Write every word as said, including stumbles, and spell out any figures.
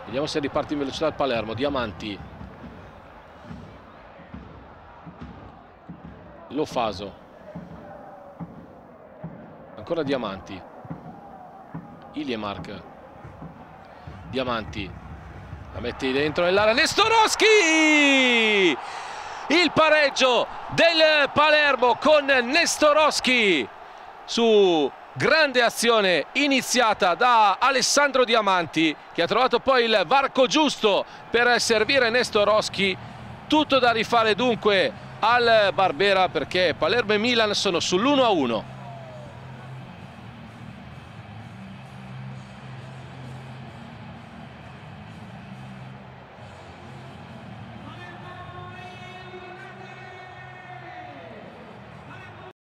Vediamo se riparte in velocità il Palermo. Diamanti, Lofaso, ancora Diamanti, Iliemark, Diamanti, la mette dentro nell'area, Nestorowski! Il pareggio del Palermo con Nestorowski su grande azione iniziata da Alessandro Diamanti, che ha trovato poi il varco giusto per servire Nestorowski. Tutto da rifare dunque al Barbera, perché Palermo e Milan sono sull'uno a uno.